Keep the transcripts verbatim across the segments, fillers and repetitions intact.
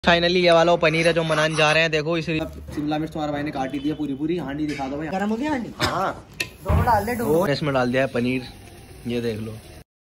Finally ये वाला वो पनीर है जो बनाने जा रहे हैं। देखो इस शिमला मिर्च तुम्हारे भाई ने काटी दी है पूरी पूरी। हांडी दिखा दो भाई। गरम हो गया हांडी? हाँ दोनों डाल दे। दो इसमें डाल दिया है पनीर, ये देख लो।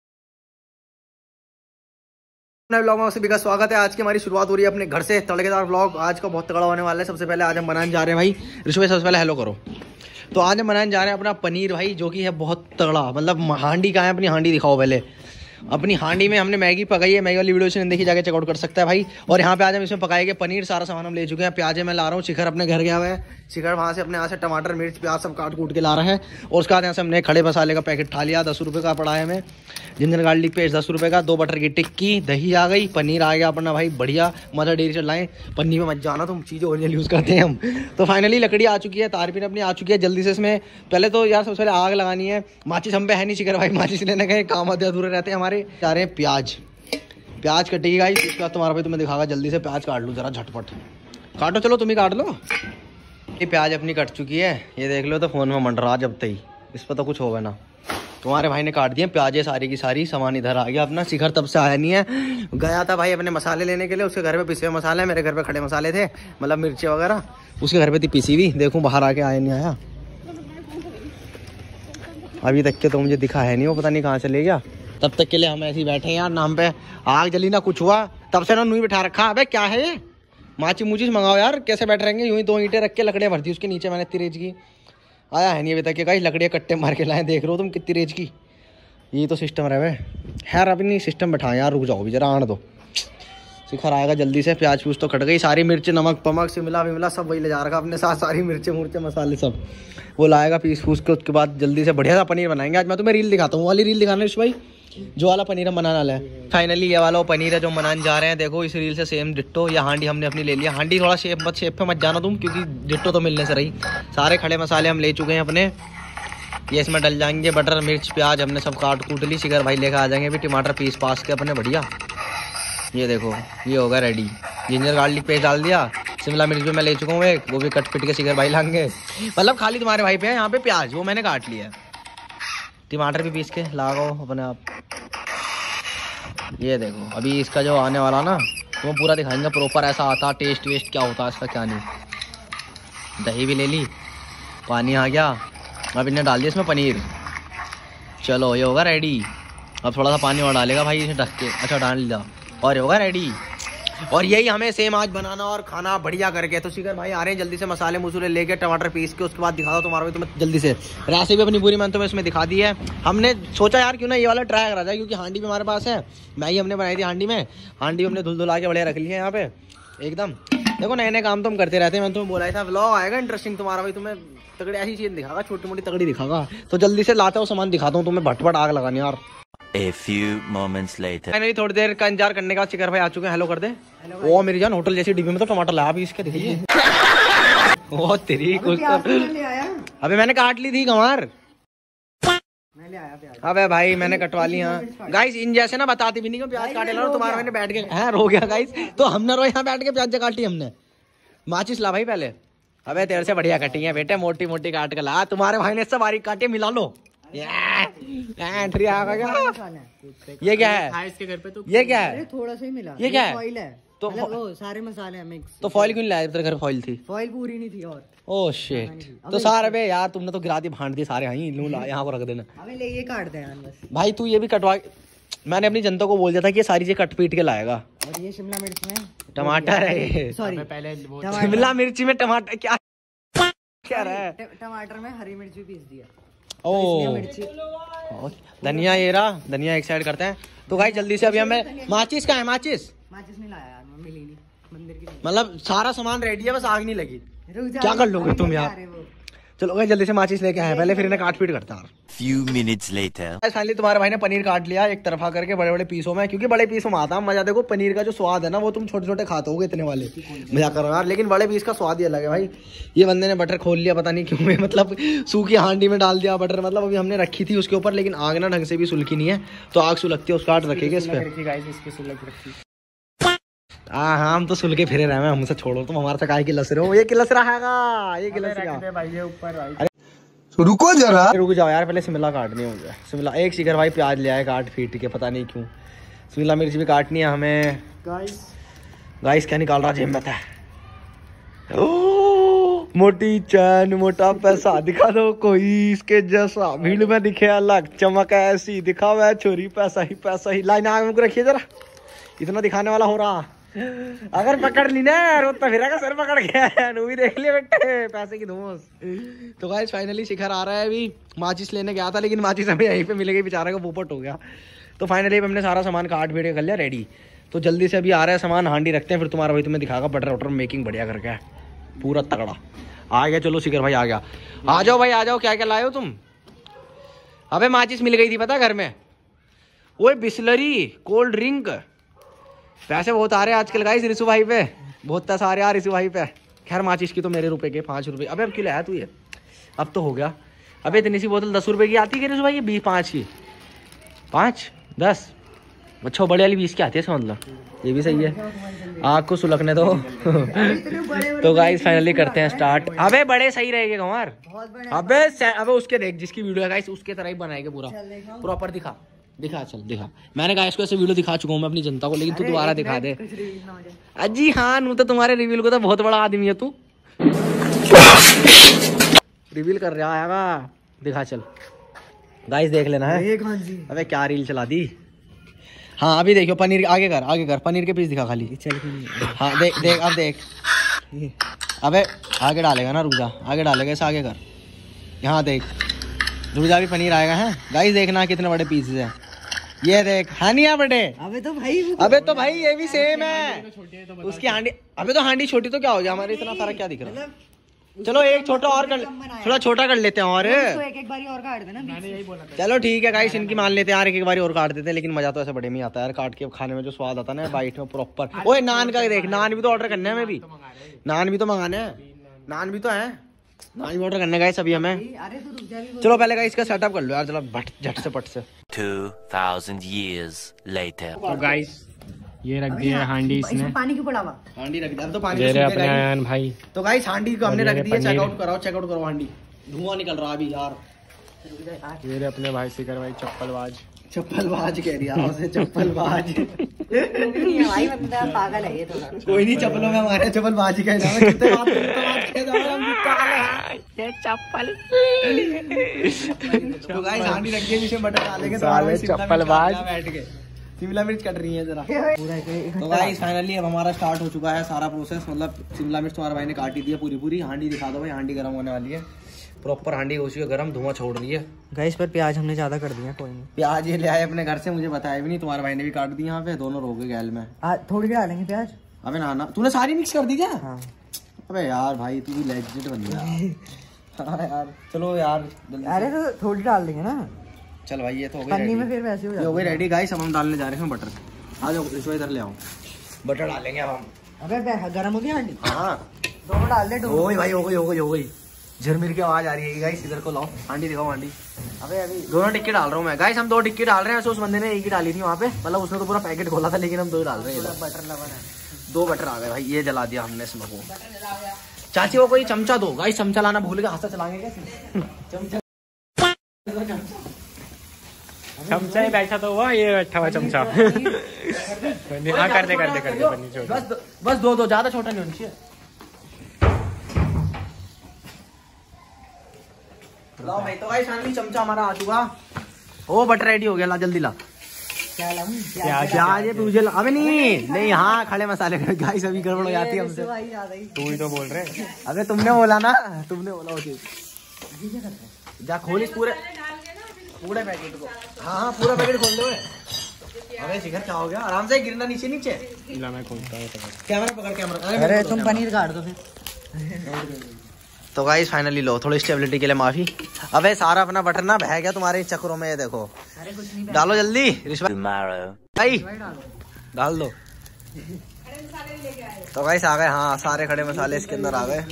व्लॉग में सभी का स्वागत है। आज की हमारी शुरुआत हो रही है अपने घर से। तड़केदार व्लॉग आज का बहुत तगड़ा होने वाला है। सबसे पहले आज हम बनाने जा रहे हैं भाई ऋषभ, सबसे पहले हेलो करो। तो आज हम बनाने जा रहे हैं अपना पनीर भाई, जो कि है बहुत तगड़ा। मतलब हांडी कहाँ है? अपनी हांडी दिखाओ पहले। अपनी हांडी में हमने मैगी पकाई है। मैगी वाली वीडियो से देखी, जाके चेकआउट कर सकता है भाई। और यहाँ पे आज हम इसमें पकाएंगे पनीर। सारा सामान हम ले चुके हैं। प्याज मैं ला रहा हूँ। शिखर अपने घर गया हुआ है। शिखर वहाँ से अपने यहाँ से टमाटर मिर्च प्याज सब काट कूट के ला रहा है। और उसके बाद यहाँ से हमने खड़े मसाले का पैकेट खा लिया। दस रुपये का पड़ा है हमें। जिंजर गार्लिक पेस्ट दस रुपये का। दो बटर की टिक्की, दही आ गई, पनीर आ गया अपना भाई बढ़िया। मदर डेयरी से लाएं। पन्नी में मत जाना तुम, चीज़ें ओरिजिनल यूज़ करते हैं हम। तो फाइनली लकड़ी आ चुकी है, तारपीन अपनी आ चुकी है। जल्दी से इसमें पहले तो यार सबसे पहले आग लगानी है। माचिस हम पे है नहीं। शिखर भाई माचिस लेने गए, काम आधे अधूरे रहते हैं हमारे। जा रहे हैं प्याज। प्याज कटेगी गाइस। इसके बाद तुम्हारा भाई तुम्हें दिखागा। जल्दी से प्याज काट लो जरा झटपट। काटो, चलो तुम ही काट लो। ये प्याज अपनी कट चुकी है, ये देख लो। तो फोन में मंडरा जब तक इस पर तो कुछ होगा ना। तुम्हारे भाई ने काट दिए प्याज सारी की सारी। सामान इधर आ गया अपना। शिखर तब से आया नहीं है, गया था भाई अपने मसाले लेने के लिए। उसके घर पे पिसे हुए मसाले, मेरे घर पे खड़े मसाले थे, मतलब मिर्ची वगैरह। उसके घर पे थी पिसी हुई। देखूं बाहर आके आया नहीं आया अभी तक के। तो मुझे दिखा है नहीं, वो पता नहीं कहाँ से ले गया। तब तक के लिए हम ऐसे ही बैठे हैं यार। नाम पे आग जली ना कुछ हुआ, तब से ना नूही बिठा रखा। अबे क्या है ये? माची मुचीस मंगाओ यार। कैसे बैठ रहेंगे यूं ही? दो ईंटें रख के लकड़ियाँ भर दी उसके नीचे मैंने इतनी रेज की। आया है नहीं अभी तक के गाइस। लकड़ियाँ कट्टे मार के लाए, देख रहे हो तुम कितनी रेज की। ये तो सिस्टम रहे यार। अभी नहीं सिस्टम बैठाए यार। रुक जाओ भी जरा, आने दो। शिखर आएगा जल्दी से। प्याज पूछ तो कट गई सारी। मिर्च नमक पमक शिमला विमला सब वही ले जा रखा अपने साथ। सारी मिर्चे मुर्चे मसाले सब वो लाएगा पीस फूस के। उसके बाद जल्दी से बढ़िया सा पनीर बनाएंगे आज। मैं तुम्हें रील दिखाता हूँ, वाली रील दिखाना भाई, जो वाला पनीर हम बनाने वाला है। फाइनली ये वाला वो पनीर है जो बनाने जा रहे हैं। देखो इस रील से सेम डिट्टो। या हांडी हमने अपनी ले लिया। हांडी थोड़ा शेप मत शेप पे मत जाना तुम, क्योंकि डिट्टो तो मिलने से रही। सारे खड़े मसाले हम ले चुके हैं अपने। ये इसमें डल जाएंगे। बटर मिर्च प्याज हमने सब काट कूट ली। शिखर भाई लेकर आ जाएंगे अभी टमाटर पीस पास के अपने बढ़िया। ये देखो ये होगा रेडी। जिंजर गार्लिक पेस्ट डाल दिया। शिमला मिर्च भी मैं ले चुका हूँ एक, वो भी कट पिट के शिखर भाई लाएंगे। मतलब खाली तुम्हारे भाई पे है यहाँ पे प्याज, वो मैंने काट लिया। टमाटर भी पीस के लगाओ अपने आप। ये देखो अभी इसका जो आने वाला ना, वो पूरा दिखाएंगे प्रॉपर ऐसा आता टेस्ट वेस्ट क्या होता है इसका क्या नहीं। दही भी ले ली, पानी आ गया। अब इन्हें डाल दिया इसमें पनीर। चलो ये होगा रेडी। अब थोड़ा सा पानी और डालेगा भाई इसे ढक के। अच्छा डाल लिया और ये होगा रेडी। और यही हमें सेम आज बनाना और खाना बढ़िया करके। तो शिखर भाई आ रहे हैं जल्दी से मसाले मसूले लेके, टमाटर पीस के। उसके बाद दिखा दो तुम्हारा भी तुम्हें जल्दी से रेसिपी अपनी पूरी मैंने तुम्हें इसमें दिखा दी है। हमने सोचा यार क्यों ना ये वाला ट्राई करा जाए, क्योंकि हांडी भी हमारे पास है। मैगी हमने बनाई थी हांडी में। हांडी हमने धुल धुला के बढ़िया रख ली है यहाँ पे एकदम। देखो नए नए काम तो हम करते रहते हैं। मैंने तुम्हें बोला था व्लॉग आएगा इंटरेस्टिंग तुम्हारा भाई। तुम्हें तगड़ी ऐसी चीज दिखागा, छोटी मोटी तगड़ी दिखागा। तो जल्दी से लाता हूँ सामान, दिखाता हूँ तुम्हें। भटभट आग लगानी यार। A few moments later. Finally थोड़ी देर का इंतजार करने का शिखर भाई आ चुके हैं। हेलो कर दे। ओ मेरी जान, होटल जैसी डिब्बी में तो टमाटर लाया भी इसके, देखिए। ओ तेरी कुछ तो अबे मैंने काट ली थी कमार। अबे भाई मैंने कटवा ली। हाँ गाइस इन जैसे ना बताती भी नहीं क्यों प्याज काटे ला। तुम्हारा मैंने बैठ के है रो गया गाइस। तो हमने रो यहाँ बैठ के प्याज काटी हमने। माचिस ला भाई पहले। अबे तेरे से बढ़िया कटी है बेटे, मोटी मोटी काट के ला। तुम्हारे भाई ने इससे बारीक काटी, मिला लो। ये क्या है? इसके घर पे तो ये क्या है? थोड़ा सा ही मिला। ये क्या है? फॉइल है। तो वो सारे मसाले हैं मिक्स। तो फॉइल क्यों नहीं लाया? तेरे घर फॉइल थी? फॉइल पूरी नहीं थी और। Oh shit. तो सारे बे यार तुमने तो गिरा दी भांड दी सारे। यहीं लू ला यहाँ को रख देना। हमें ले ये काट दे यार बस। भाई तू ये भी कटवा। मैंने अपनी जनता को बोल दिया था कि ये सारी चीज कट पीट के लाएगा। और ये शिमला मिर्च में टमाटर है। सॉरी पहले शिमला मिर्ची में टमाटर क्या क्या रहा है? टमाटर में हरी मिर्च भी पीस दिया। ओ धनिया, ये रहा धनिया एक साइड करते हैं। तो भाई जल्दी से अभी हमें माचिस का है। माचिस माचिस नहीं लाया यार, मिली नहीं मंदिर की। मतलब सारा सामान रेडी है, बस आग नहीं लगी। रुक जा, क्या कर लोगे तुम यार? चलो भाई जल्दी से माचिस लेके आए पहले, फिर इन्हें काट पीट करता है। Few minutes later. फाइनली तुम्हारे भाई ने पनीर काट लिया एक तरफा करके बड़े बड़े पीसों में, क्योंकि बड़े पीसों में आता है मजा। देखो पनीर का जो स्वाद है ना, वो तुम छोटे छोटे खाते होगे इतने वाले, मजा करो यार। लेकिन बड़े पीस का स्वाद ही अलग है भाई। ये बंदे ने बटर खोल लिया पता नहीं क्यों, मतलब सूखी हांडी में डाल दिया बटर। मतलब अभी हमने रखी थी उसके ऊपर, लेकिन आग ना ढंग से भी सुलगी नहीं है। तो आग सुलगती है उसका आट रखेगा इस पे। हाँ हाँ हम तो सुल के फिरे रहे हैं। हमसे छोड़ो तुम, हमारे तक आए कि लस रहे हो। ये किलस रहा ये किलस रहा। रुको जरा, रुक जाओ यार। पहले शिमला काटनी है मुझे। शिमला एक शिखर भाई प्याज ले आए काट फीट के, पता नहीं क्यों। शिमला मिर्च भी काटनी है हमें। गाइस क्या निकाल रहा जेब में था? ओ, मोटी चैन मोटा पैसा दिखा दो कोई इसके जैसा, भीड़ में दिखे अलग चमक ऐसी, दिखा हुआ छोरी पैसा ही पैसा ही। लाइन आगे मुझको रखिए जरा, इतना दिखाने वाला हो रहा। अगर पकड़ ली ना रोता फिरेगा सर पकड़ गया, भी देख लिया बेटे पैसे की धूस। तो गाइस फाइनली शिखर आ रहा है। अभी माचिस लेने गया था लेकिन माचिस हमें यहीं पे मिल गई, बेचारा का पोपट हो गया। तो फाइनली हमने सारा सामान काट पीट के कर लिया रेडी। तो जल्दी से अभी आ रहा है सामान, हांडी रखते हैं, फिर तुम्हारा भाई तुम्हें दिखाएगा बटर वटर मेकिंग बढ़िया करके पूरा तगड़ा। आ गया, चलो शिखर भाई आ गया। आ जाओ भाई आ जाओ, क्या क्या लाए हो तुम? अबे माचिस मिल गई थी पता घर में, वो बिस्लरी कोल्ड ड्रिंक। पैसे बहुत आ रहे हैं आजकल गाइस रिशु भाई पे, बहुत पैसा आ रहा है रिशु भाई पे। खैर माचिस की तो मेरे रुपए के पाँच रुपए। अबे अब क्यों लाया तू ये? अब तो हो गया। अबे इतनी सी बोतल दस रुपए की आती है रिशु भाई? ये बीस पाँच की, पाँच दस अच्छा बड़े वाली बीस की आती है समझ लो। ये भी सही है, आग को सुलगने दो। तो गाइस फाइनली करते हैं स्टार्ट। अबे बड़े सही रहेंगे कुमार। अबे अबे उसके देख जिसकी वीडियो है गाइस उसके तरह ही बनाएंगे पूरा प्रॉपर। दिखा दिखा चल दिखा। मैंने गाइस को ऐसे वीडियो दिखा चुका हूँ मैं अपनी जनता को, लेकिन तू दोबारा दिखा दे। अजी हाँ नू तो तुम्हारे रिवील को तो बहुत बड़ा आदमी है तू। रिवील कर रहा आएगा, दिखा चल गाइस देख लेना है। अबे क्या रील चला दी। हाँ अभी देखियो पनीर आगे कर आगे कर, पनीर के पीस दिखा खाली। हाँ देख देख अब देख। अबे आगे डालेगा ना, रुक जा आगे डालेगा, ऐसा आगे कर। यहाँ देख रुक जा, भी पनीर आएगा है गाइस, देखना कितने बड़े पीसेस हैं। ये देख है नहीं बड़े। अबे तो भाई अबे तो भाई ये भी सेम है उसकी हांडी। अबे तो हांडी छोटी तो क्या हो गया, हमारे इतना सारा क्या दिख रहा है। चलो एक छोटा और कर, थोड़ा छोटा कर लेते हैं और एक एक बारी और काट देना। मैंने यही बोला था। चलो ठीक है गाइस इनकी मान लेते हैं यार, एक एक बारी और काट देते हैं, लेकिन मजा तो ऐसे बड़े में आता है यार, काट के खाने में जो स्वाद आता है ना बाइट में प्रॉपर। ओए नान का देख, नान भी तो ऑर्डर करने हैं हमें भी, नान भी तो मंगाने हैं, नान भी तो है, नान भी ऑर्डर करने गाइस अभी हमें। चलो पहले गाइस इसका सेटअप कर लो यार चलो बट झट से पट से। two thousand years later. तो गाइस ये रख दिया हांडी इसने, पानी क्यों पड़ा हुआ? हांडी रख दिया तो पानी दे रहे अपने आयन भाई। तो गाइस हांडी को हमने रख दिया, चेकआउट कराओ चेकआउट करो हांडी, धुआं निकल रहा अभी यार। ये रहे अपने भाई शिखर भाई चप्पलबाज। चप्पलबाज कह दिया उसे, चप्पलबाज। भाई मतलब पागल है ये तो। कोई नहीं चप्पलों में हमारे चप्पलबाज ही कहना है, कितने बात कह रहा हूं हम ये चप्पल। तो गाइस हांडी रख दिए, इसमें बटर डालेंगे साले चप्पलबाज बैठ के शिमला मिर्च कट रही है जरा। तो गाइस फाइनली अब हमारा स्टार्ट हो चुका है सारा प्रोसेस, मतलब शिमला मिर्च तुम्हारे भाई ने काटी दी है पूरी पूरी। हांडी दिखा दो भाई, हांडी गर्म होने वाली है, प्रॉपर हांडी हो चुकी है गर्म, धुआं छोड़ रही है गाइस। पर प्याज हमने ज्यादा कर दिया, कोई नहीं। प्याज ये ले आए अपने घर से, मुझे बताया भी नहीं, तुम्हारे भाई ने भी काट दी यहाँ पे, दोनों रोगे गैल में। थोड़ी डालेंगे प्याज। अबे ना ना तूने सारी मिक्स कर दी क्या? हाँ। अबे यार भाई तू भी लेजिट बन गया। हाँ यार चलो यार। अरे तो थोड़ी डाल देंगे ना। चल भाई ये तो हो गई पन्नी में फिर वैसे हो जाता है। हो गई रेडी गाइस, अब हम डालने जा रहे हैं बटर। आ जाओ इसको इधर ले आओ, बटर डालेंगे अब हम। अबे गरम हो गई हांडी? हाँ दोनों डाल दे। हो गई भाई हो गई हो गई हो गई। झरमिर की आवाज आ रही है गाइस, इधर को लाओ हांडी दिखाओ हांडी। अबे अभी दोनों टिक्की डाल रहा हूँ मैं गाइस, हम दो टिक्की डाल रहे हैं। उस बंदे ने एक ही डाली थी वहाँ पे, मतलब उसने तो पूरा पैकेट खोला था, लेकिन हम दो ही डाल रहे हैं। बटर लवर है, दो बटर आ गए भाई, ये जला दिया हमने इसमें को। चाची वो कोई चमचा दो गाइस, चमचा लाना भूल गया, हाथ से चलाएंगे कैसे चमचा। चमचा ही बैठा तो हुआ, ये बैठा हुआ चमचा। हाँ कर दे कर दे कर दे पन्नी छोड़। बस बस दो दो, ज्यादा छोटा नहीं होना चाहिए। लाओ भाई, तो गाइस फाइनली चमचा हमारा आ चुका। ओ बटर रेडी हो गया, ला जल्दी ला। क्या लाऊं? प्याज प्याज ये तुझे ला। अबे नहीं नहीं हाँ खड़े मसाले गाइस, अभी गड़बड़ हो जाती है हमसे। तू ही तो बोल रहे। अबे तुमने बोला ना, तुमने बोला वो चीज। जा खोल इस पूरे पूरे पैकेट को। हाँ हाँ पूरा पैकेट खोल दो। अबे शिखर क्या हो गया, आराम से गिरना नीचे नीचे। ला मैं खोलता हूँ कैमरा पकड़ कैमरा। अरे तुम पनीर काट दो फिर। तो गाइस फाइनली लो, थोड़ी स्टेबिलिटी के लिए माफी। अबे सारा अपना बटर ना बह गया तुम्हारे चक्करों में, ये देखो। अरे कुछ नहीं, डालो जल्दी रिश्वत Tomorrow. भाई डाल दो। तो गाइस आ गए, हाँ सारे खड़े मसाले इसके अंदर आ गए।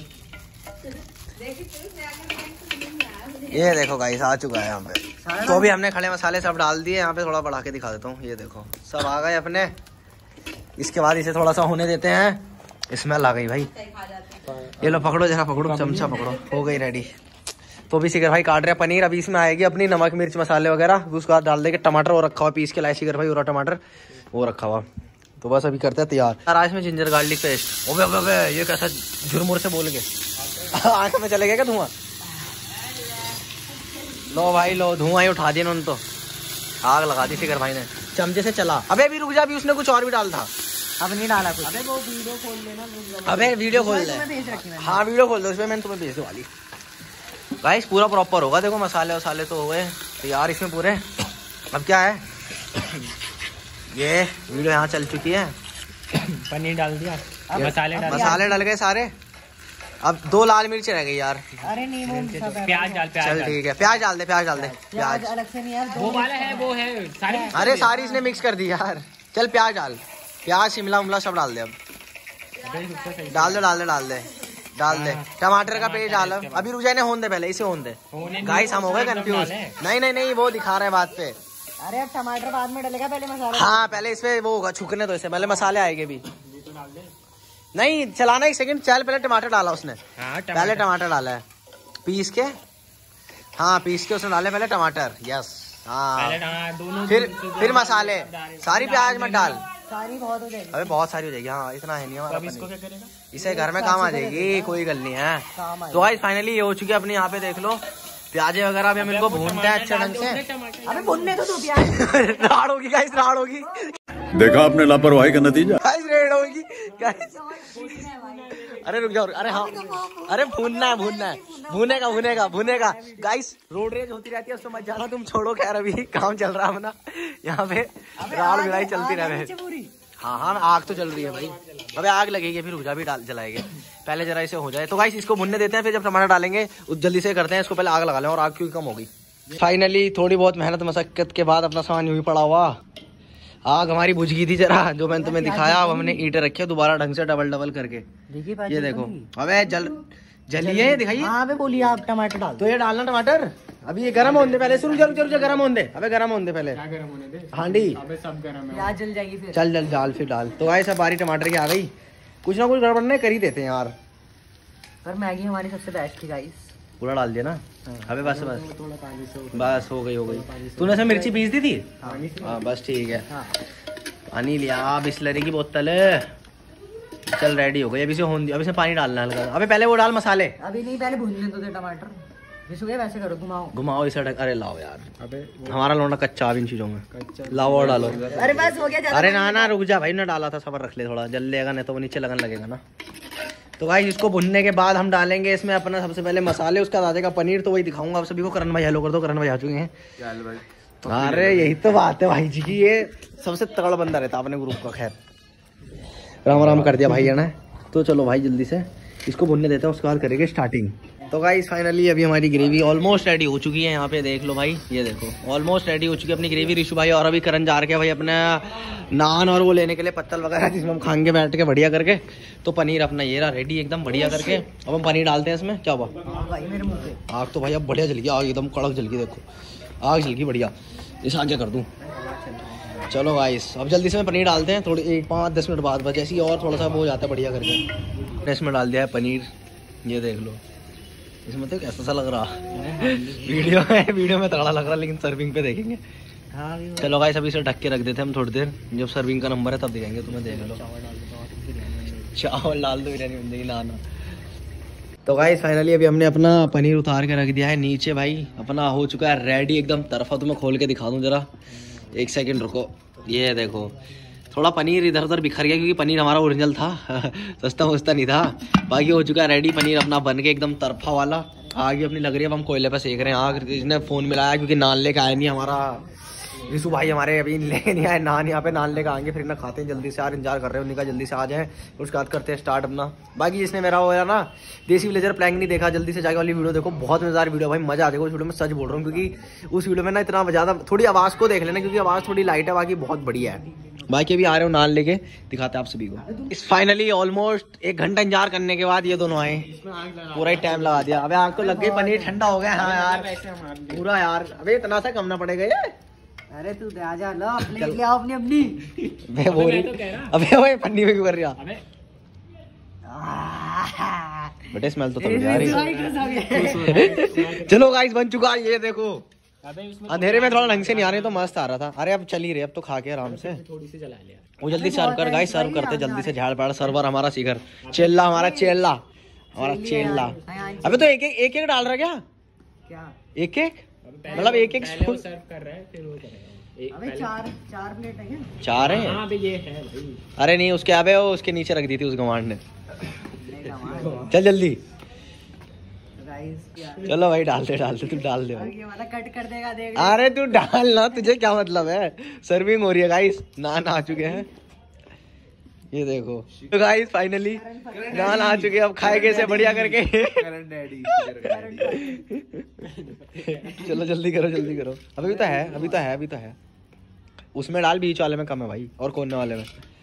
ये देखो गाइस आ चुका है यहाँ पे। तो अभी हमने खड़े मसाले सब डाल दिए, यहाँ पे थोड़ा बढ़ा के दिखा देता हूँ। ये देखो सब आ गए अपने। इसके बाद इसे थोड़ा सा होने देते हैं। स्मेल आ गई भाई, ये लो पकड़ो जरा, पकड़ो चमचा पकड़ो। हो गई रेडी। तो अभी शिखर भाई काट रहे हैं पनीर। अभी इसमें आएगी अपनी नमक मिर्च मसाले वगैरह, उसके बाद डाल देंगे टमाटर, और रखा हुआ पीस के लाए शिखर भाई, और टमाटर वो रखा हुआ। तो बस अभी करते हैं तैयार। यार आज में जिंजर गार्लिक पेस्ट। ओबे ओबे ओबे ये कैसा झुरमुर से बोल के आंख में चले गया क्या धुआं? लो भाई लो, धुआं ही उठा दिया उन्होंने तो, आग लगा दी फिकर भाई ने चमचे से चला। अबे अभी रुक जा, अभी उसने कुछ और भी डाल था। अब नहीं डाला कुछ। अबे वो वीडियो खोल लेना। अबे वीडियो खोल ले। हाँ वीडियो खोल दो, उसमें मैंने तुम्हें भेज वाली। गाइस पूरा प्रॉपर होगा, देखो मसाले वसाले तो हो गए तैयार इसमें पूरे। अब क्या है, ये वीडियो यहाँ चल चुकी है। पनीर डाल दिया, मसाले डाल मसाले डल गए सारे। अब दो लाल मिर्च रह गई यार। अरे नहीं वो प्याज डाल, प्याज चल ठीक है, प्याज डाल दे, प्याज डाल दे, प्याज अलग से नहीं यार, वो वाला है, वो है सारी। अरे सारी इसने मिक्स कर दी यार। चल प्याज डाल, प्याज शिमला उमला सब डाल दे। अब डाल दे डाल दे डाल दे डाल दे। टमाटर का पेस्ट डाल। अभी रुक जाने, होने दे पहले, इसे होने दे। गाइस हम हो गए कंफ्यूज। नहीं नहीं नहीं वो दिखा रहे बात पे। अरे अब टमाटर बाद में डलेगा, पहले मसाला। हाँ पहले इसमें वो होगा छुकने, तो इसे पहले मसाले आएंगे भी। नहीं चलाना एक सेकंड, चल पहले टमाटर डाला उसने। हाँ, पहले टमाटर डाला है पीस के। हाँ पीस के उसने डाले पहले टमाटर। यस हाँ, फिर फिर मसाले। सारी प्याज मत डाल, सारी बहुत हो जाएगी। अबे बहुत सारी हो जाएगी। हाँ इतना है नहीं हमारा। इसको क्या करेगा? इसे घर में काम आ जाएगी, कोई गल नहीं है। तो भाई फाइनली ये हो चुकी है अपनी, यहाँ पे देख लो प्याजे वगैरह। अभी हम इनको भूनते हैं अच्छे ढंग से। अबे भुनने तो दो प्याज। राड़ होगी गाइस, राड़ होगी। देखा आपने लापरवाही का नतीजा। गाइस रेड होगी गाइस। अरे रुक जाओ, अरे हाँ, अरे भूनना है भूनना है, भूनेगा भूनेगा भूनेगा। गाइस रोड रेज होती रहती है, उसमें मत जाना तुम, छोड़ो। खैर अभी काम चल रहा है अपना यहाँ पे, राड़ भिड़ाई चलती रहे। हाँ हाँ आग तो चल रही है भाई। अबे आग लगेगी, फिर रुझा भी डाल जलाएंगे। पहले जरा इसे हो जाए तो गाइस इसको भुनने देते हैं, फिर जब टमाटर डालेंगे जल्दी से करते हैं इसको। पहले आग लगा लें, और आग क्योंकि कम होगी। फाइनली थोड़ी बहुत मेहनत मशक्कत के बाद अपना सामान यूं ही पड़ा हुआ। आग हमारी बुझ गई थी जरा, जो मैंने तुम्हें दिखाया। अब हमने ईंटें रखी है दोबारा ढंग से डबल डबल करके। ये देखो अबे जल जलिए दिखाइए। हाँ अबे बोलिए आप टमाटर डाल। तो ये डालना टमाटर। अभी ये गर्म होने दे पहले, शुरू जरूर जरूर गर्म होने दे। अबे गर्म होने दे पहले, गरम होने दे हांडी। अबे सब गरम है, प्याज जल जाएगी फिर। चल जल डाल, फिर डाल। तो भाई सब बारी टमाटर की आ गई। कुछ ना कुछ गड़बड़ नहीं कर ही देते हैं यार। पर मैगी हमारी सबसे बेस्ट थी गाइस। पूरा डाल दिया ना। अबे बस बस बस हो गई हो गई। तूने से मिर्ची पीस दी थी? हाँ बस ठीक है। पानी लिया, बिस्लरी की बोतल। चल रेडी हो गई। अभी से होने दिया, अभी से पानी डालना हल्का। अबे पहले वो डाल मसाले। अभी नहीं, पहले भूनने दो टमाटर। जैसे वैसे करो, घुमाओ घुमाओ इसे। अरे लाओ यार, अबे हमारा लौंडा कच्चा इन चीजों में। लाओ और डालो। अरे बस हो गया। अरे ना ना रुक जा भाई, ना डाला था, सबर रख ले थोड़ा, जल लेगा नहीं तो वो नीचे लगन लगेगा ना। तो भाई इसको भुनने के बाद हम डालेंगे इसमें अपना सबसे पहले मसाले, उसका आ जाएगा पनीर। तो वही दिखाऊंगा आप सभी को। करण भाई हेलो कर दो, करण भाई आ चुके हैं। अरे यही तो बात है भाई जी की, ये सबसे तगड़ा बंदा रहता अपने ग्रुप का। खैर राम राम कर दिया भाई है ना। तो चलो भाई जल्दी से इसको भुनने देते हैं, उसके बाद करेंगे स्टार्टिंग। तो गाइस फाइनली अभी हमारी ग्रेवी ऑलमोस्ट रेडी हो चुकी है। यहाँ पे देख लो भाई, ये देखो ऑलमोस्ट रेडी हो चुकी है अपनी ग्रेवी। ऋषु भाई और अभी करण जा रहे हैं भाई अपने नान और वो लेने के लिए, पत्तल वगैरह, जिसमें हम खाएंगे बैठ के बढ़िया करके। तो पनीर अपना ये रहा रेडी एकदम बढ़िया करके। अब हम पनीर डालते हैं इसमें। क्या हुआ भाई मेरे मुंह पे आग? तो भाई अब बढ़िया जल गई आग, एकदम कड़क जल गई। देखो आग जल गई बढ़िया। इस आगे कर दूँ। चलो गाइस अब जल्दी से मैं पनीर डालते हैं, थोड़ी एक पाँच दस मिनट बाद बस, ऐसे ही और थोड़ा सा वो हो जाता है बढ़िया करके। इसमें डाल दिया है पनीर, ये देख लो। इसमें तो कैसा सा लग रहा वीडियो में वीडियो में तगड़ा लग रहा, लेकिन सर्विंग पे देखेंगे। चलो गाइस अभी इसे ढक के रख देते हैं हम थोड़ी देर, जब सर्विंग का नंबर है तब दिखाएंगे तुम्हें। देख लो चावल डाल दो, बिरयानी बन जाएगी। ना ना तो गाइस फाइनली अभी हमने अपना पनीर उतार के रख दिया है नीचे। भाई अपना हो चुका है रेडी एकदम तरफा। तुम्हें खोल के दिखा दूँ जरा, एक सेकंड रुको। ये देखो थोड़ा पनीर इधर उधर बिखर गया, क्योंकि पनीर हमारा ओरिजिनल था सस्ता वस्ता नहीं था। बाकी हो चुका है रेडी पनीर अपना बन के एकदम तरफा वाला। आगे अपनी लग रही है, अब हम कोयले पे सेक रहे हैं आग। इसने फ़ोन मिलाया क्योंकि नान लेके आया नहीं हमारा ऋषु भाई, हमारे अभी लेके नहीं आए नान। यहाँ पे नान लेकर आएंगे, फिर ना खाते हैं जल्दी से यार, इंतजार कर रहे हैं उन्हीं का, जल्दी से आ जाए। उसके बाद करते हैं स्टार्ट अपना। बाकी जिसने मेरा हो ना देसी विलेजर प्लैंक नहीं देखा, जल्दी से जाके वाली वीडियो देखो, बहुत मजेदार वीडियो भाई, मजा आ जाएगा उस वीडियो में। सच बोल रहा हूँ, क्योंकि उस वीडियो में ना इतना ज़्यादा, थोड़ी आवाज़ को देख लेना क्योंकि आवाज़ थोड़ी लाइट है, बाकी बहुत बढ़िया है। बाकी अभी आ रहे हो नान लेके, दिखाते हैं आप सभी को। इस फाइनली ऑलमोस्ट एक घंटा इंतजार करने के बाद ये दोनों आए, पूरा ही टाइम लगा दिया। अबे आग तो लग गई, पनीर ठंडा हो गया। हाँ यार पूरा यार, अबे इतना सा कम ना पड़ेगा ये। अरे तू आ जा, लो प्लेट ले आओ अपनी अपनी। मैं बोल रही, अबे ओए पन्नी में क्यों कर रहा? बेटे स्मेल तो तब जा रही है। चलो गाइस बन चुका है, ये देखो अबे उसमें अंधेरे में थोड़ा ढंग से नहीं आ रहे तो मस्त आ रहा था। अरे अब चल ही रहे, अब तो खा के आराम से। थोड़ी सी जला लिया। वो जल्दी सर्व कर गाइस, सर्व करते जल्दी से। झाड़ पाड़ सर्वर हमारा शिखर, चेल्ला हमारा, चेल्ला हमारा चेल्ला। अबे तो एक एक एक एक डाल रहा क्या? क्या एक एक मतलब एक एक स्पून सर्व कर रहा है फिर वो करेगा। एक अबे चार चार प्लेट है क्या? चार है। हाँ अबे ये है भाई। अरे नहीं उसके अबे वो उसके नीचे रख दी थी उस गवांड ने। चल जल्दी गाइस चलो भाई, डाल दे डाल दे तू डाल दे भाई। ये वाला कट कर देगा देख। अरे तू डाल ना, तुझे क्या मतलब है? सर्विंग हो रही है गाइस, नान आ चुके हैं, ये देखो। तो गाइस फाइनली नान आ चुके हैं, अब खाएंगे इसे बढ़िया करके। चलो जल्दी करो जल्दी करो। अभी तो है अभी तो है अभी तो है। उसमें डाल, बीच वाले में कम है भाई, और कोने वाले में।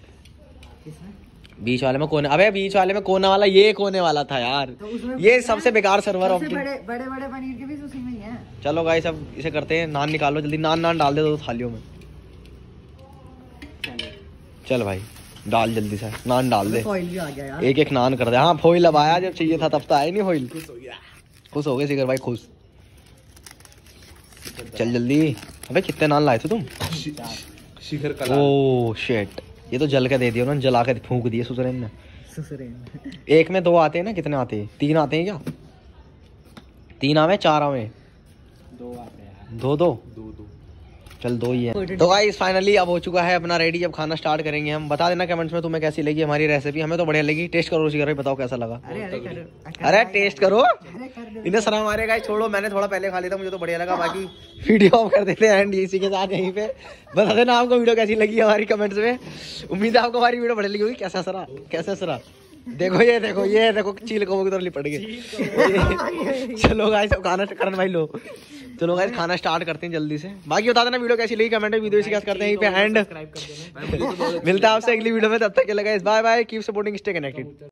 बीच वाले में कोने, अबे बीच वाले में कोने वाला, ये कोने वाला था यार। तो उसमें ये सबसे बेकार सर्वर ऑफ। सबसे बड़े बड़े बड़े पनीर के भी उसी में ही है। चलो गाइस अब इसे करते हैं, नान निकालो जल्दी। नान नान डाल दे दो थालियों में। चल भाई डाल जल्दी से, नान डाल दे। फॉइल भी आ गया यार। एक एक नान कर दे। हाँ फॉइल अब आया, जब चाहिए था तब तो आया नहीं फॉइल। खुश हो गए शिखर भाई, खुश। चल जल्दी। अबे कितने नान लाए थे तुम? शिखर कला। ओह शिट, ये तो जल के दे दिया उन्होंने, जला के फूंक दिए सुसरेन ने। सुसरेन एक में दो आते हैं ना, कितने आते हैं? तीन आते हैं क्या? तीन आवे चार आवे? दो आते हैं। दो दो दो दो चल दो ही है। तो गाइस फाइनली अब हो चुका है अपना रेडी, अब खाना स्टार्ट करेंगे हम। बता देना कमेंट्स में तुम्हें कैसी लगी हमारी रेसिपी। हमें तो बढ़िया लगी। टेस्ट करो शिखर भाई, बताओ कैसा लगा। अरे अरे कर अरे टेस्ट करो, अरे कर दे। इन्हें सलाम मारे गाइस। छोड़ो, मैंने थोड़ा पहले खा लिया था, मुझे तो बढ़िया लगा। बाकी वीडियो ऑफ कर देते हैं एंड इसी के साथ यहीं पे बता देना आपको वीडियो कैसी लगी हमारी कमेंट्स में। उम्मीद है आपको हमारी वीडियो बढ़िया लगी होगी। कैसा सरा कैसा सरा देखो, ये देखो ये देखो चील को की तरफ लिपट गए। चलो गाइस अब खाना करण भाई लो। चलो गाइस खाना स्टार्ट करते हैं जल्दी से। बाकी बता देना वीडियो कैसी लगी कमेंट में। वीडियो इसी के साथ करते हैं यहीं पे एंड। मिलता है आपसे अगली वीडियो में, तब तक के लिए guys bye bye, keep supporting, stay connected.